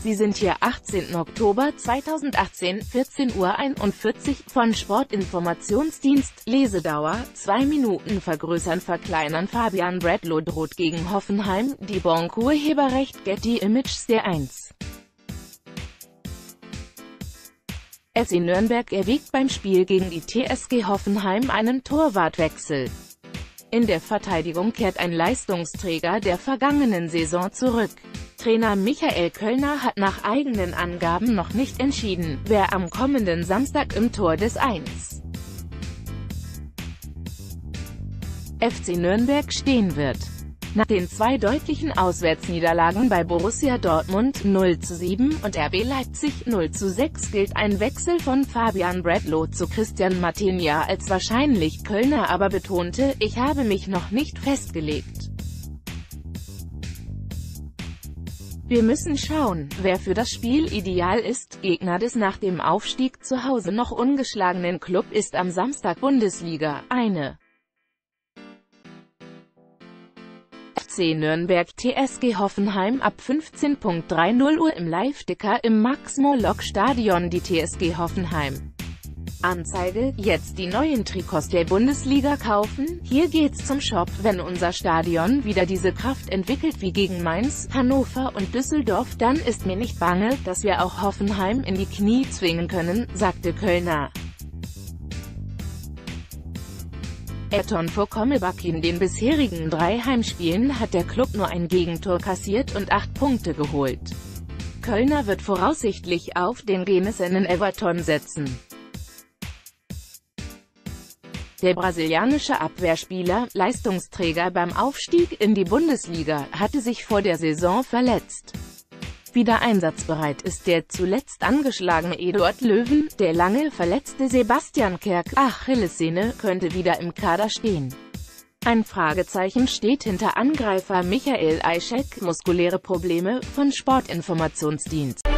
Sie sind hier 18. Oktober 2018, 14:41 Uhr von Sportinformationsdienst, Lesedauer, 2 Minuten vergrößern verkleinern Fabian Bradlow droht gegen Hoffenheim, die Bonk-Urheberrecht Getty Images der 1. FC Nürnberg erwägt beim Spiel gegen die TSG Hoffenheim einen Torwartwechsel. In der Verteidigung kehrt ein Leistungsträger der vergangenen Saison zurück. Trainer Michael Kölner hat nach eigenen Angaben noch nicht entschieden, wer am kommenden Samstag im Tor des 1. FC Nürnberg stehen wird. Nach den 2 deutlichen Auswärtsniederlagen bei Borussia Dortmund 0:7 und RB Leipzig 0:6 gilt ein Wechsel von Fabian Bradlow zu Christian Martinia als wahrscheinlich. Kölner aber betonte: Ich habe mich noch nicht festgelegt. Wir müssen schauen, wer für das Spiel ideal ist. Gegner des nach dem Aufstieg zu Hause noch ungeschlagenen Klub ist am Samstag Bundesliga. FC Nürnberg TSG Hoffenheim ab 15:30 Uhr im Live-Ticker im Max-Morlock-Stadion. Die TSG Hoffenheim. Anzeige: Jetzt die neuen Trikots der Bundesliga kaufen? Hier geht's zum Shop. Wenn unser Stadion wieder diese Kraft entwickelt wie gegen Mainz, Hannover und Düsseldorf, dann ist mir nicht bange, dass wir auch Hoffenheim in die Knie zwingen können, sagte Kölner. Vor Komebak. In den bisherigen 3 Heimspielen hat der Klub nur ein Gegentor kassiert und 8 Punkte geholt. Kölner wird voraussichtlich auf den Genesenen Everton setzen. Der brasilianische Abwehrspieler, Leistungsträger beim Aufstieg in die Bundesliga, hatte sich vor der Saison verletzt. Wieder einsatzbereit ist der zuletzt angeschlagene Eduard Löwen. Der lange verletzte Sebastian Kerk, Achillessehne, könnte wieder im Kader stehen. Ein Fragezeichen steht hinter Angreifer Michael Eichek, muskuläre Probleme, von Sportinformationsdienst.